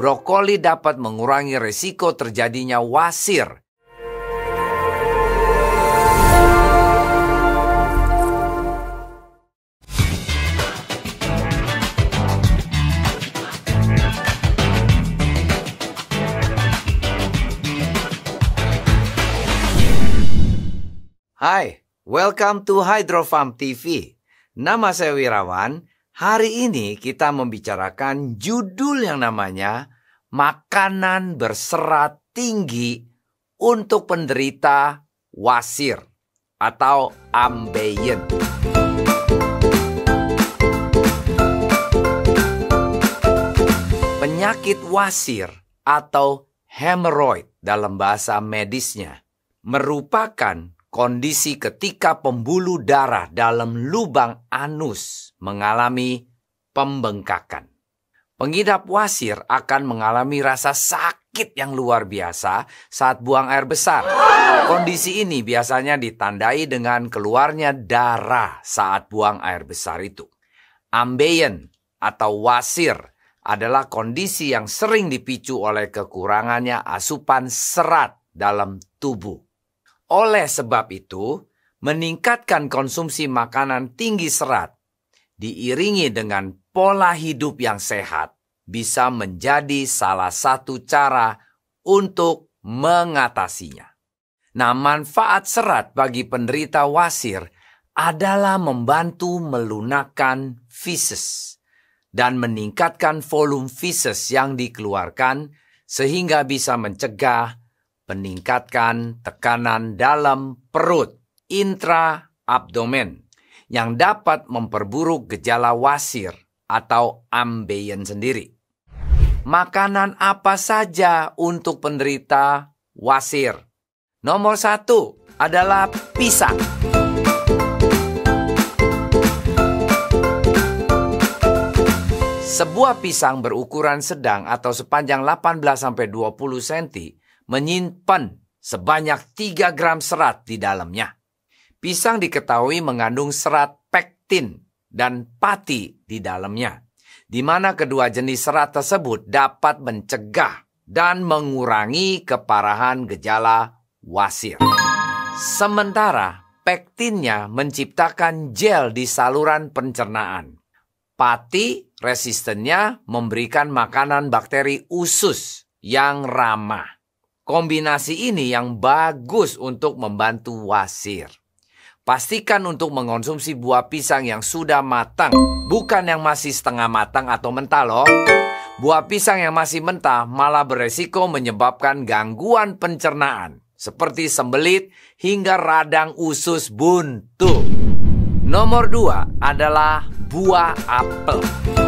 brokoli dapat mengurangi risiko terjadinya wasir. Hai, welcome to Hydrofarm TV. Nama saya Wirawan. Hari ini kita membicarakan judul yang namanya Makanan Berserat Tinggi untuk Penderita Wasir atau ambeien. Penyakit wasir atau hemoroid dalam bahasa medisnya merupakan kondisi ketika pembuluh darah dalam lubang anus mengalami pembengkakan. Pengidap wasir akan mengalami rasa sakit yang luar biasa saat buang air besar. Kondisi ini biasanya ditandai dengan keluarnya darah saat buang air besar itu. Ambeien atau wasir adalah kondisi yang sering dipicu oleh kekurangannya asupan serat dalam tubuh. Oleh sebab itu, meningkatkan konsumsi makanan tinggi serat diiringi dengan pola hidup yang sehat bisa menjadi salah satu cara untuk mengatasinya. Nah, manfaat serat bagi penderita wasir adalah membantu melunakkan feses dan meningkatkan volume feses yang dikeluarkan sehingga bisa mencegah meningkatkan tekanan dalam perut intra-abdomen yang dapat memperburuk gejala wasir atau ambeien sendiri. Makanan apa saja untuk penderita wasir? Nomor 1 adalah pisang. Sebuah pisang berukuran sedang atau sepanjang 18-20 cm menyimpan sebanyak 3 gram serat di dalamnya. Pisang diketahui mengandung serat pektin dan pati di dalamnya, di mana kedua jenis serat tersebut dapat mencegah dan mengurangi keparahan gejala wasir. Sementara pektinnya menciptakan gel di saluran pencernaan. Pati resistennya memberikan makanan bakteri usus yang ramah. Kombinasi ini yang bagus untuk membantu wasir. Pastikan untuk mengonsumsi buah pisang yang sudah matang, bukan yang masih setengah matang atau mentah loh. Buah pisang yang masih mentah malah beresiko menyebabkan gangguan pencernaan, seperti sembelit hingga radang usus buntu. Nomor 2 adalah buah apel.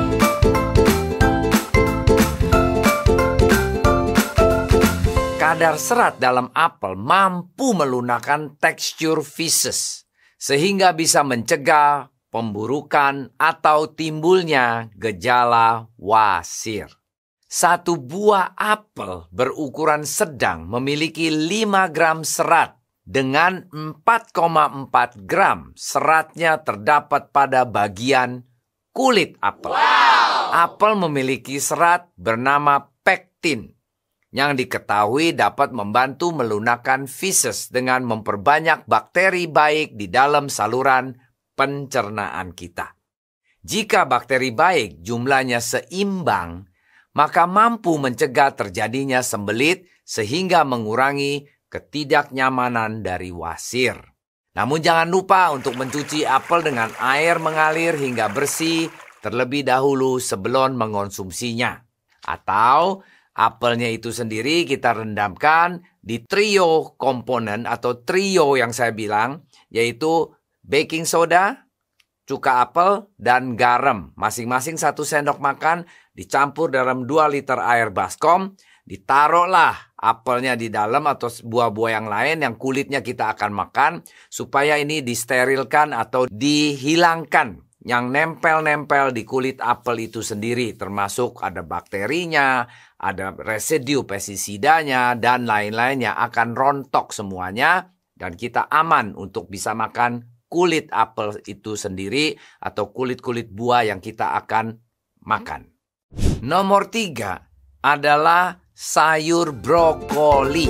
Kadar serat dalam apel mampu melunakkan tekstur feses, sehingga bisa mencegah pemburukan atau timbulnya gejala wasir. Satu buah apel berukuran sedang memiliki 5 gram serat, dengan 4,4 gram seratnya terdapat pada bagian kulit apel. Apel memiliki serat bernama pektin, yang diketahui dapat membantu melunakkan feses dengan memperbanyak bakteri baik di dalam saluran pencernaan kita. Jika bakteri baik jumlahnya seimbang, maka mampu mencegah terjadinya sembelit sehingga mengurangi ketidaknyamanan dari wasir. Namun jangan lupa untuk mencuci apel dengan air mengalir hingga bersih terlebih dahulu sebelum mengonsumsinya. Atau apelnya itu sendiri kita rendamkan di trio komponen atau trio yang saya bilang, yaitu baking soda, cuka apel, dan garam. Masing-masing 1 sendok makan dicampur dalam 2 liter air baskom. Ditaruhlah apelnya di dalam atau buah-buah yang lain yang kulitnya kita akan makan, supaya ini disterilkan atau dihilangkan yang nempel-nempel di kulit apel itu sendiri, termasuk ada bakterinya, ada residu pestisidanya, dan lain-lainnya akan rontok semuanya, dan kita aman untuk bisa makan kulit apel itu sendiri atau kulit-kulit buah yang kita akan makan. Nomor 3 adalah sayur brokoli.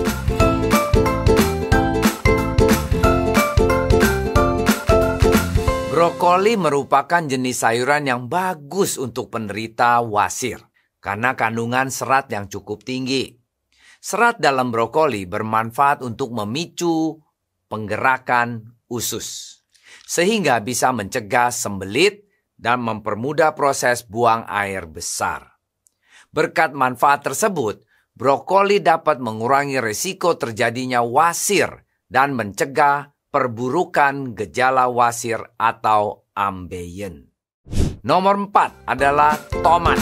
Brokoli merupakan jenis sayuran yang bagus untuk penderita wasir karena kandungan serat yang cukup tinggi. Serat dalam brokoli bermanfaat untuk memicu penggerakan usus, sehingga bisa mencegah sembelit dan mempermudah proses buang air besar. Berkat manfaat tersebut, brokoli dapat mengurangi risiko terjadinya wasir dan mencegah perburukan gejala wasir atau ambeien. Nomor 4 adalah tomat.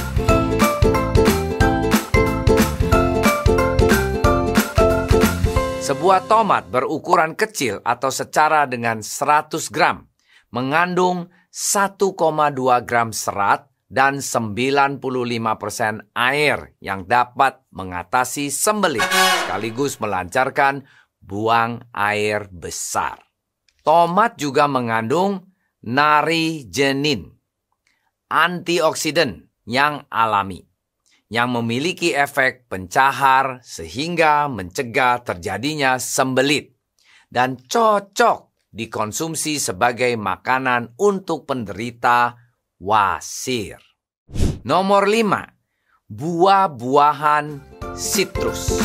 Sebuah tomat berukuran kecil atau setara dengan 100 gram, mengandung 1,2 gram serat dan 95% air yang dapat mengatasi sembelit sekaligus melancarkan buang air besar. Tomat juga mengandung narigenin, antioksidan yang alami, yang memiliki efek pencahar sehingga mencegah terjadinya sembelit dan cocok dikonsumsi sebagai makanan untuk penderita wasir. Nomor 5, buah-buahan sitrus.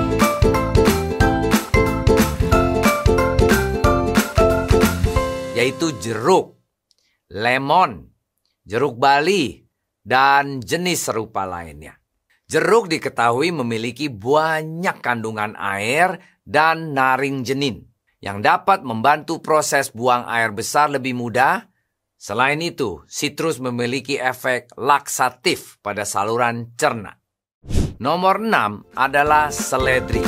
Yaitu jeruk, lemon, jeruk bali, dan jenis serupa lainnya. Jeruk diketahui memiliki banyak kandungan air dan naringjenin yang dapat membantu proses buang air besar lebih mudah. Selain itu, sitrus memiliki efek laksatif pada saluran cerna. Nomor 6 adalah seledri.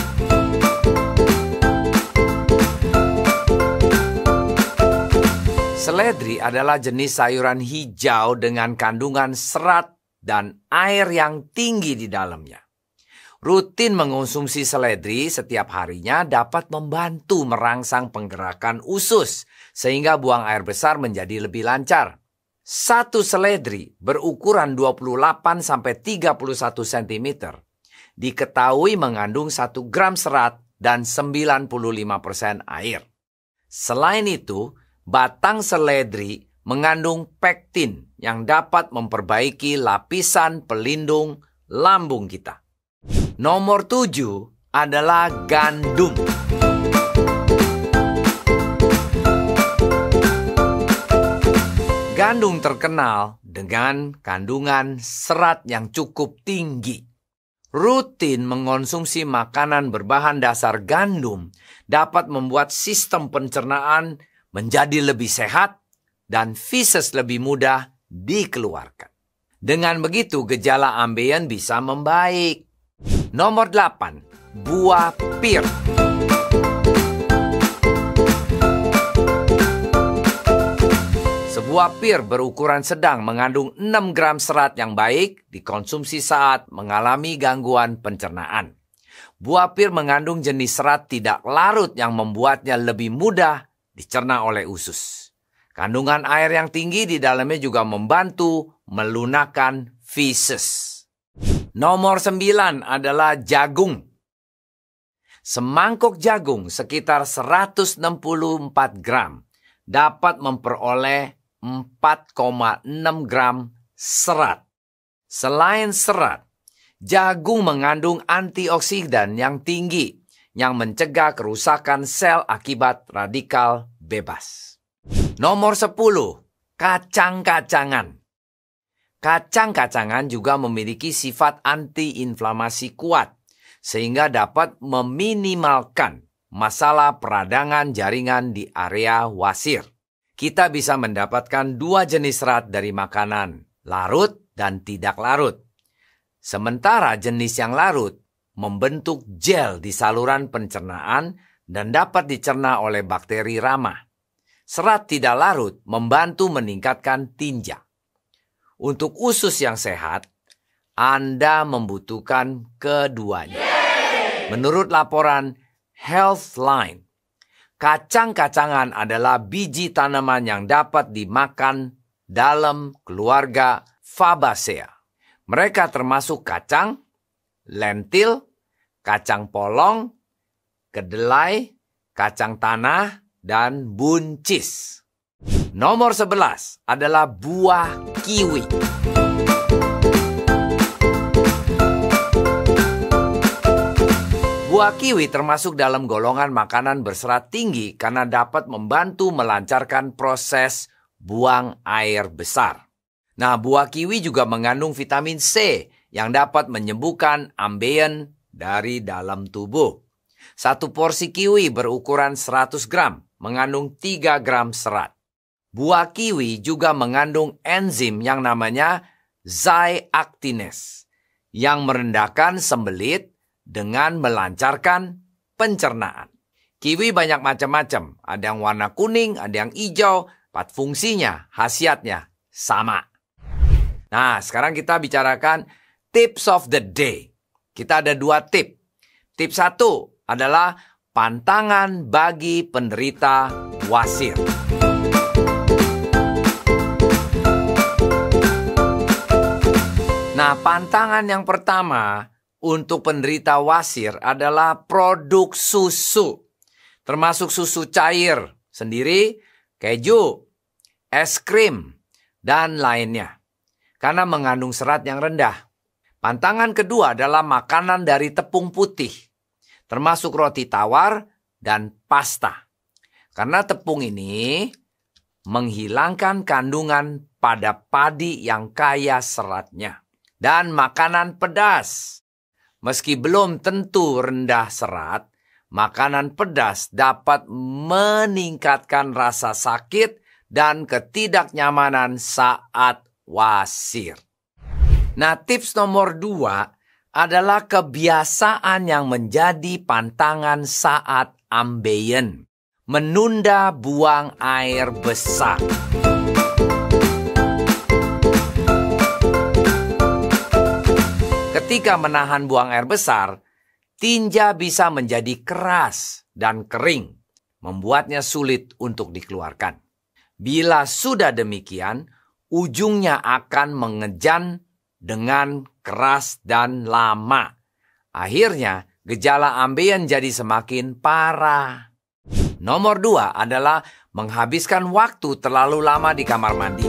Seledri adalah jenis sayuran hijau dengan kandungan serat dan air yang tinggi di dalamnya. Rutin mengonsumsi seledri setiap harinya dapat membantu merangsang penggerakan usus sehingga buang air besar menjadi lebih lancar. Satu seledri berukuran 28-31 cm diketahui mengandung 1 gram serat dan 95% air. Selain itu, batang seledri mengandung pektin yang dapat memperbaiki lapisan pelindung lambung kita. Nomor 7 adalah gandum. Gandum terkenal dengan kandungan serat yang cukup tinggi. Rutin mengonsumsi makanan berbahan dasar gandum dapat membuat sistem pencernaan menjadi lebih sehat dan feses lebih mudah dikeluarkan. Dengan begitu, gejala ambeien bisa membaik. Nomor 8, buah pir. Sebuah pir berukuran sedang mengandung 6 gram serat yang baik dikonsumsi saat mengalami gangguan pencernaan. Buah pir mengandung jenis serat tidak larut yang membuatnya lebih mudah dicerna oleh usus. Kandungan air yang tinggi di dalamnya juga membantu melunakkan feses. Nomor 9 adalah jagung. Semangkuk jagung sekitar 164 gram dapat memperoleh 4,6 gram serat. Selain serat, jagung mengandung antioksidan yang tinggi yang mencegah kerusakan sel akibat radikal bebas. Nomor 10, kacang-kacangan. Kacang-kacangan juga memiliki sifat antiinflamasi kuat, sehingga dapat meminimalkan masalah peradangan jaringan di area wasir. Kita bisa mendapatkan 2 jenis serat dari makanan, larut dan tidak larut. Sementara jenis yang larut membentuk gel di saluran pencernaan dan dapat dicerna oleh bakteri ramah. Serat tidak larut membantu meningkatkan tinja. Untuk usus yang sehat, Anda membutuhkan keduanya. Menurut laporan Healthline, kacang-kacangan adalah biji tanaman yang dapat dimakan dalam keluarga Fabaceae. Mereka termasuk kacang, lentil, kacang polong, kedelai, kacang tanah, dan buncis. Nomor 11 adalah buah kiwi. Buah kiwi termasuk dalam golongan makanan berserat tinggi karena dapat membantu melancarkan proses buang air besar. Nah, buah kiwi juga mengandung vitamin C yang dapat menyembuhkan ambeien dari dalam tubuh. Satu porsi kiwi berukuran 100 gram, mengandung 3 gram serat. Buah kiwi juga mengandung enzim yang namanya zeaxanthinase yang merendahkan sembelit dengan melancarkan pencernaan. Kiwi banyak macam-macam. Ada yang warna kuning, ada yang hijau. Fungsinya, khasiatnya sama. Nah, sekarang kita bicarakan tips of the day. Kita ada 2 tip. Tip 1 adalah pantangan bagi penderita wasir. Nah, pantangan yang pertama untuk penderita wasir adalah produk susu. Termasuk susu cair sendiri, keju, es krim, dan lainnya. Karena mengandung serat yang rendah. Pantangan kedua adalah makanan dari tepung putih. Termasuk roti tawar dan pasta. Karena tepung ini menghilangkan kandungan pada padi yang kaya seratnya. Dan makanan pedas. Meski belum tentu rendah serat, makanan pedas dapat meningkatkan rasa sakit dan ketidaknyamanan saat wasir. Nah, tips nomor 2 adalah kebiasaan yang menjadi pantangan saat ambeien. Menunda buang air besar. Ketika menahan buang air besar, tinja bisa menjadi keras dan kering, membuatnya sulit untuk dikeluarkan. Bila sudah demikian, ujungnya akan mengejan dengan keras dan lama. Akhirnya, gejala ambeien jadi semakin parah. Nomor 2 adalah menghabiskan waktu terlalu lama di kamar mandi.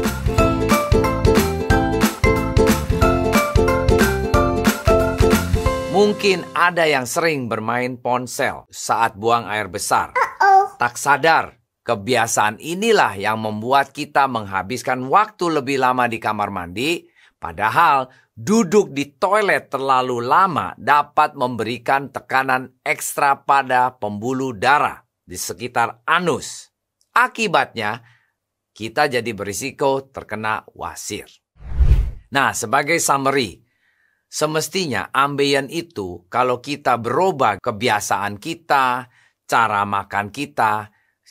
Mungkin ada yang sering bermain ponsel saat buang air besar. Tak sadar, kebiasaan inilah yang membuat kita menghabiskan waktu lebih lama di kamar mandi. Padahal duduk di toilet terlalu lama dapat memberikan tekanan ekstra pada pembuluh darah di sekitar anus. Akibatnya, kita jadi berisiko terkena wasir. Nah, sebagai summary, semestinya ambeien itu kalau kita berubah kebiasaan kita, cara makan kita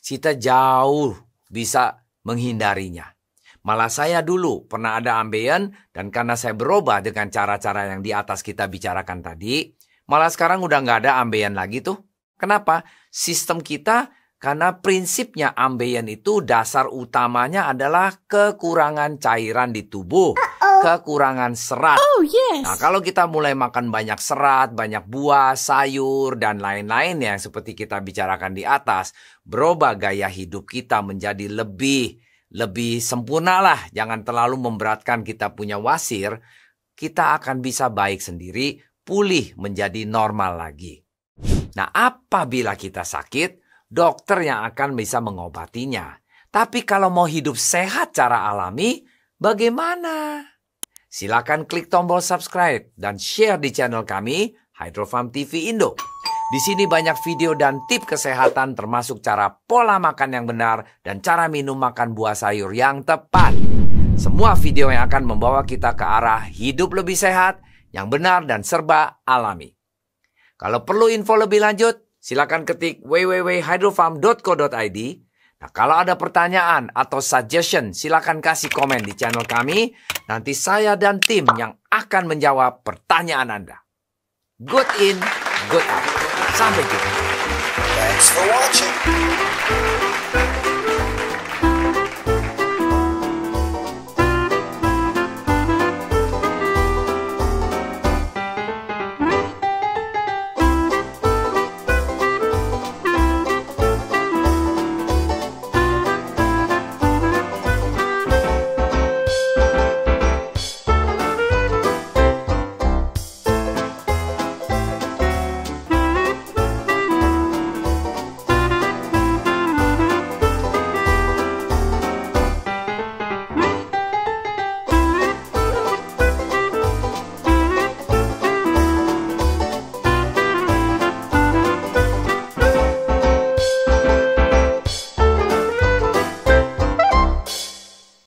jauh bisa menghindarinya. Malah saya dulu pernah ada ambeien dan karena saya berubah dengan cara-cara yang di atas kita bicarakan tadi, malah sekarang udah nggak ada ambeien lagi tuh. Kenapa? Sistem kita karena prinsipnya ambeien itu dasar utamanya adalah kekurangan cairan di tubuh. Kekurangan serat. Nah, kalau kita mulai makan banyak serat, banyak buah, sayur, dan lain-lain yang seperti kita bicarakan di atas, berubah gaya hidup kita menjadi lebih sempurna lah. Jangan terlalu memberatkan kita punya wasir. Kita akan bisa baik sendiri, pulih menjadi normal lagi. Nah, apabila kita sakit, dokter yang akan bisa mengobatinya. Tapi kalau mau hidup sehat cara alami, bagaimana? Silakan klik tombol subscribe dan share di channel kami, Hydrofarm TV Indo. Di sini banyak video dan tips kesehatan termasuk cara pola makan yang benar dan cara minum makan buah sayur yang tepat. Semua video yang akan membawa kita ke arah hidup lebih sehat, yang benar dan serba alami. Kalau perlu info lebih lanjut, silakan ketik www.hydrofarm.co.id. Nah, kalau ada pertanyaan atau suggestion, silakan kasih komen di channel kami. Nanti saya dan tim yang akan menjawab pertanyaan Anda. Good in, good out. Sampai jumpa. Thanks for watching.